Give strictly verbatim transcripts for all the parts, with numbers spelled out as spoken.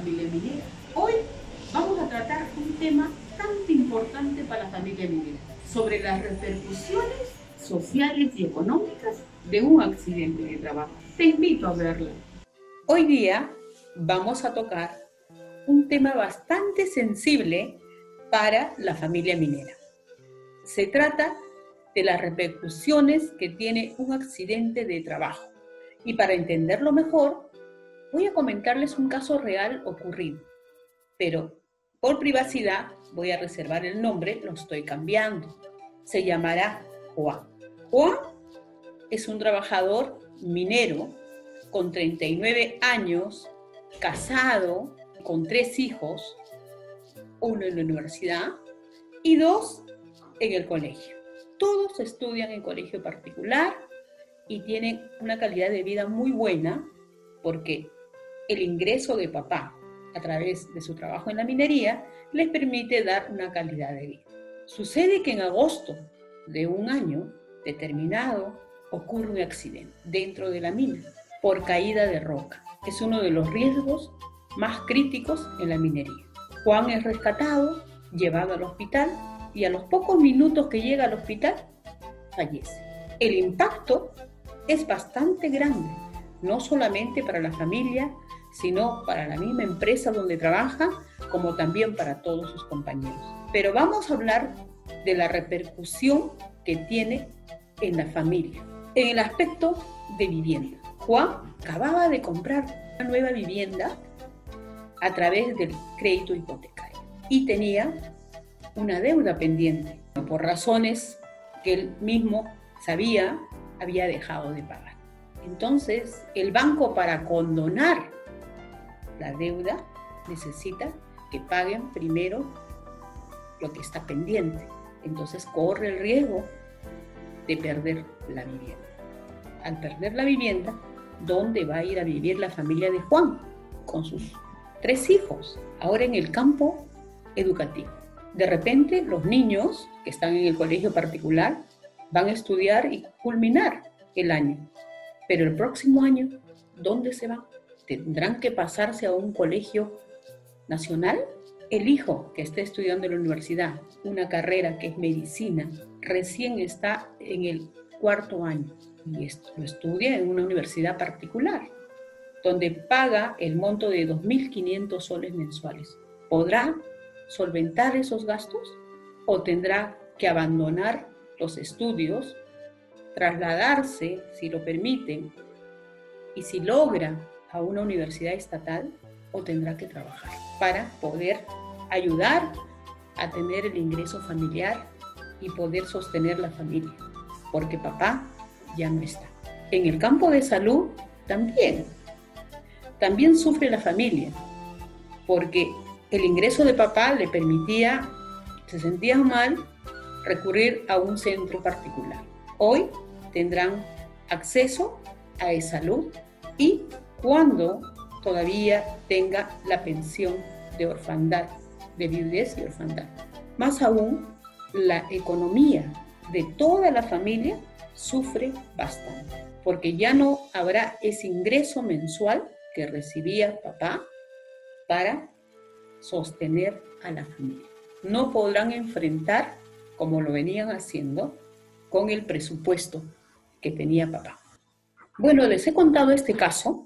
familia minera. Hoy vamos a tratar un tema tan importante para la familia minera, sobre las repercusiones sociales y económicas de un accidente de trabajo. Te invito a verla. Hoy día vamos a tocar un tema bastante sensible para la familia minera. Se trata de las repercusiones que tiene un accidente de trabajo. Y para entenderlo mejor, voy a comentarles un caso real ocurrido. Pero por privacidad voy a reservar el nombre, lo estoy cambiando. Se llamará Juan. Juan es un trabajador minero con treinta y nueve años, casado, con tres hijos, uno en la universidad y dos en el colegio. Todos estudian en colegio particular y tienen una calidad de vida muy buena porque el ingreso de papá a través de su trabajo en la minería les permite dar una calidad de vida. Sucede que en agosto de un año determinado ocurre un accidente dentro de la mina por caída de roca. Es uno de los riesgos más críticos en la minería. Juan es rescatado, llevado al hospital y a los pocos minutos que llega al hospital fallece. El impacto es bastante grande, no solamente para la familia, sino para la misma empresa donde trabaja, como también para todos sus compañeros. Pero vamos a hablar de la repercusión que tiene en la familia, en el aspecto de vivienda. Juan acababa de comprar una nueva vivienda a través del crédito hipotecario y tenía una deuda pendiente por razones que él mismo sabía había dejado de pagar. Entonces, el banco, para condonar la deuda, necesita que paguen primero lo que está pendiente. Entonces corre el riesgo de perder la vivienda. Al perder la vivienda, ¿dónde va a ir a vivir la familia de Juan? Con sus tres hijos, ahora en el campo educativo. De repente, los niños que están en el colegio particular van a estudiar y culminar el año. Pero el próximo año, ¿dónde se van? ¿Tendrán que pasarse a un colegio nacional? El hijo que está estudiando en la universidad, una carrera que es medicina, recién está en el cuarto año y esto lo estudia en una universidad particular, donde paga el monto de dos mil quinientos soles mensuales. ¿Podrá solventar esos gastos o tendrá que abandonar los estudios, trasladarse, si lo permiten, y si logra, a una universidad estatal, o tendrá que trabajar para poder ayudar a tener el ingreso familiar y poder sostener la familia, porque papá ya no está? En el campo de salud también, también sufre la familia, porque el ingreso de papá le permitía, se sentía mal, recurrir a un centro particular. Hoy tendrán acceso a e-salud y cuando todavía tenga la pensión de orfandad, de viudez y orfandad. Más aún, la economía de toda la familia sufre bastante, porque ya no habrá ese ingreso mensual que recibía papá para sostener a la familia. No podrán enfrentar, como lo venían haciendo, con el presupuesto que tenía papá. Bueno, les he contado este caso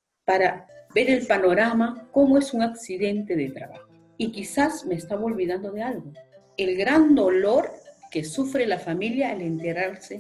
para ver el panorama, cómo es un accidente de trabajo. Y quizás me estaba olvidando de algo. El gran dolor que sufre la familia al enterarse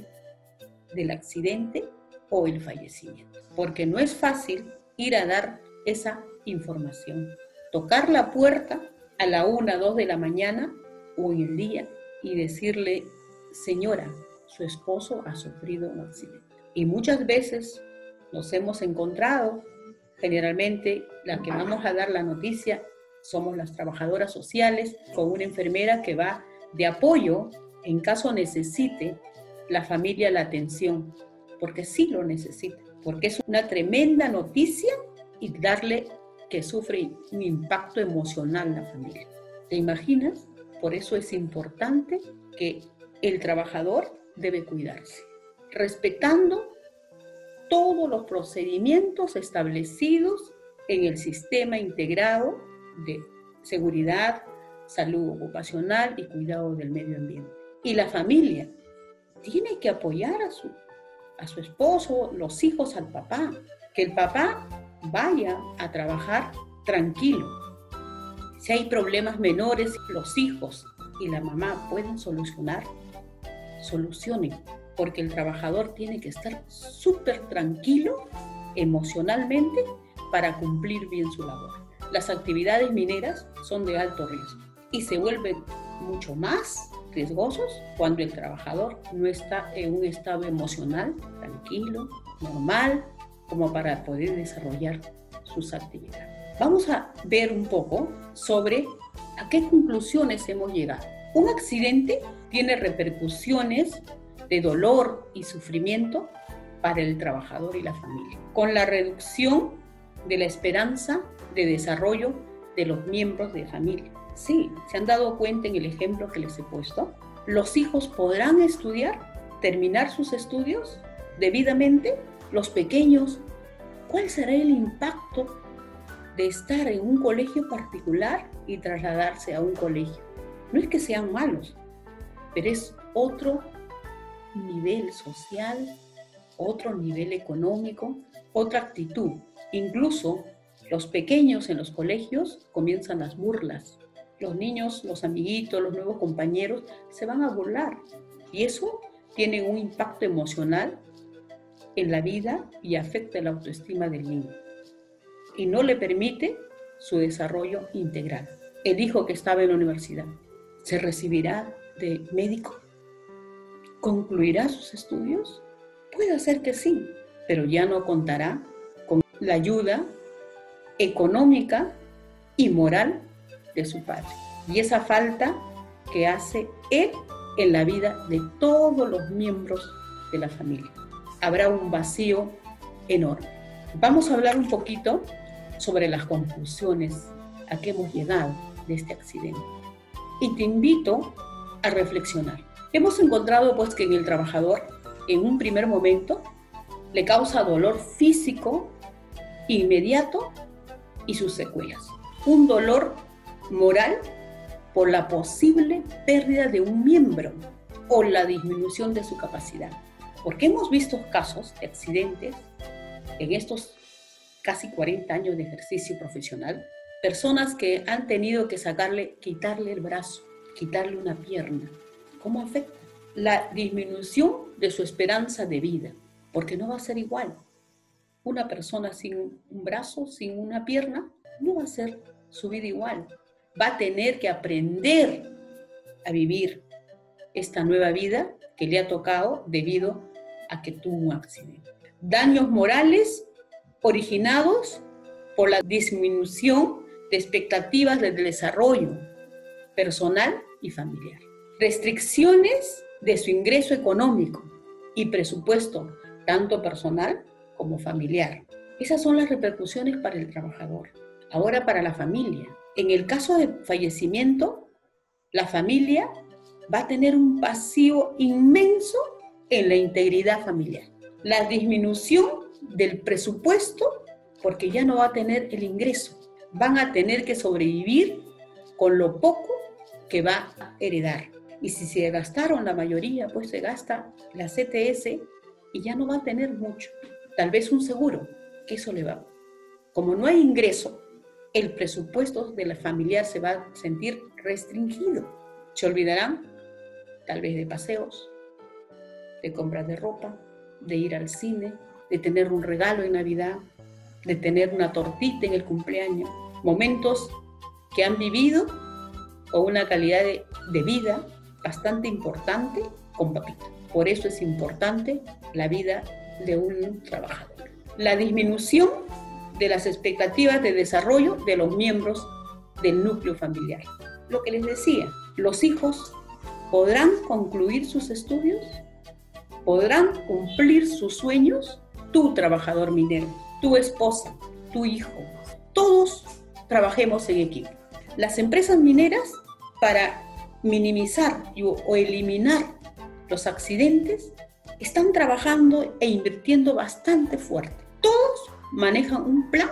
del accidente o el fallecimiento. Porque no es fácil ir a dar esa información. Tocar la puerta a la una, dos de la mañana o en el día y decirle: señora, su esposo ha sufrido un accidente. Y muchas veces nos hemos encontrado, generalmente la que vamos a dar la noticia somos las trabajadoras sociales, con una enfermera que va de apoyo en caso necesite la familia la atención, porque sí lo necesita, porque es una tremenda noticia y darle que sufre un impacto emocional la familia. ¿Te imaginas? Por eso es importante que el trabajador debe cuidarse, respetando todos los procedimientos establecidos en el sistema integrado de seguridad, salud ocupacional y cuidado del medio ambiente. Y la familia tiene que apoyar a su, a su esposo, los hijos, al papá. Que el papá vaya a trabajar tranquilo. Si hay problemas menores, los hijos y la mamá pueden solucionar, solucionen. Porque el trabajador tiene que estar súper tranquilo emocionalmente para cumplir bien su labor. Las actividades mineras son de alto riesgo y se vuelven mucho más riesgosos cuando el trabajador no está en un estado emocional tranquilo, normal, como para poder desarrollar sus actividades. Vamos a ver un poco sobre a qué conclusiones hemos llegado. Un accidente tiene repercusiones de dolor y sufrimiento para el trabajador y la familia, con la reducción de la esperanza de desarrollo de los miembros de familia. Sí, ¿se han dado cuenta en el ejemplo que les he puesto? ¿Los hijos podrán estudiar, terminar sus estudios debidamente? Los pequeños, ¿cuál será el impacto de estar en un colegio particular y trasladarse a un colegio? No es que sean malos, pero es otro nivel social, otro nivel económico, otra actitud. Incluso los pequeños en los colegios comienzan las burlas. Los niños, los amiguitos, los nuevos compañeros se van a burlar. Y eso tiene un impacto emocional en la vida y afecta la autoestima del niño. Y no le permite su desarrollo integral. El hijo que estaba en la universidad, ¿se recibirá de médico? ¿Concluirá sus estudios? Puede ser que sí, pero ya no contará con la ayuda económica y moral de su padre. Y esa falta que hace él en la vida de todos los miembros de la familia. Habrá un vacío enorme. Vamos a hablar un poquito sobre las conclusiones a que hemos llegado de este accidente. Y te invito a reflexionar. Hemos encontrado pues que en el trabajador, en un primer momento, le causa dolor físico inmediato y sus secuelas. Un dolor moral por la posible pérdida de un miembro o la disminución de su capacidad. Porque hemos visto casos de accidentes en estos casi cuarenta años de ejercicio profesional, personas que han tenido que sacarle, quitarle el brazo, quitarle una pierna. ¿Cómo afecta? La disminución de su esperanza de vida, porque no va a ser igual. Una persona sin un brazo, sin una pierna, no va a ser su vida igual. Va a tener que aprender a vivir esta nueva vida que le ha tocado debido a que tuvo un accidente. Daños morales originados por la disminución de expectativas del desarrollo personal y familiar. Restricciones de su ingreso económico y presupuesto, tanto personal como familiar. Esas son las repercusiones para el trabajador. Ahora para la familia. En el caso de fallecimiento, la familia va a tener un vacío inmenso en la integridad familiar. La disminución del presupuesto, porque ya no va a tener el ingreso. Van a tener que sobrevivir con lo poco que va a heredar. Y si se gastaron la mayoría, pues se gasta la C T S y ya no va a tener mucho. Tal vez un seguro, que eso le va. Como no hay ingreso, el presupuesto de la familiar se va a sentir restringido. Se olvidarán tal vez de paseos, de compras de ropa, de ir al cine, de tener un regalo en Navidad, de tener una tortita en el cumpleaños. Momentos que han vivido con una calidad de, de vida bastante importante con papita. Por eso es importante la vida de un trabajador. La disminución de las expectativas de desarrollo de los miembros del núcleo familiar. Lo que les decía, los hijos podrán concluir sus estudios, podrán cumplir sus sueños. Tú, trabajador minero, tu esposa, tu hijo, todos trabajemos en equipo. Las empresas mineras, para minimizar o eliminar los accidentes, están trabajando e invirtiendo bastante fuerte. Todos manejan un plan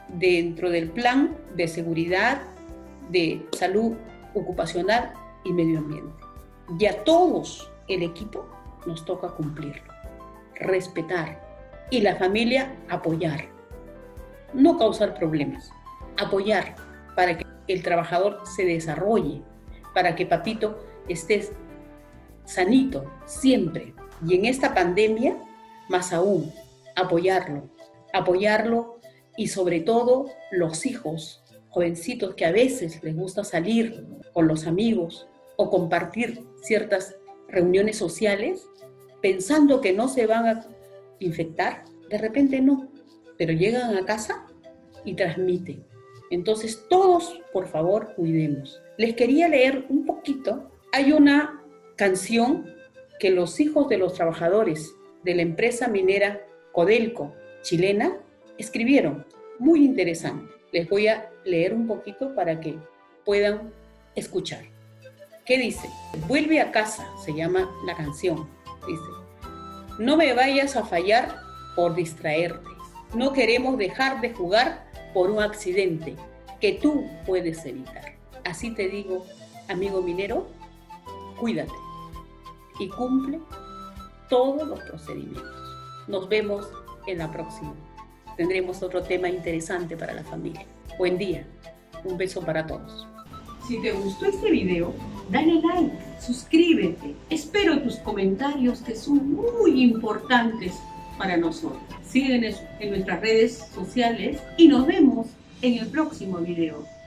dentro del plan de seguridad, de salud ocupacional y medio ambiente. Y a todos el equipo nos toca cumplirlo, respetar y la familia apoyar, no causar problemas, apoyar para que el trabajador se desarrolle, para que papito esté sanito siempre. Y en esta pandemia, más aún, apoyarlo, apoyarlo y sobre todo los hijos, jovencitos que a veces les gusta salir con los amigos o compartir ciertas reuniones sociales, pensando que no se van a infectar, de repente no, pero llegan a casa y transmiten. Entonces todos, por favor, cuidemos. Les quería leer un poquito. Hay una canción que los hijos de los trabajadores de la empresa minera Codelco, chilena, escribieron. Muy interesante. Les voy a leer un poquito para que puedan escuchar. ¿Qué dice? Vuelve a casa, se llama la canción. Dice, no me vayas a fallar por distraerte. No queremos dejar de jugar por un accidente que tú puedes evitar. Así te digo, amigo minero, cuídate y cumple todos los procedimientos. Nos vemos en la próxima. Tendremos otro tema interesante para la familia. Buen día. Un beso para todos. Si te gustó este video, dale like, suscríbete. Espero tus comentarios que son muy importantes para nosotros. Síguenos en nuestras redes sociales y nos vemos en el próximo video.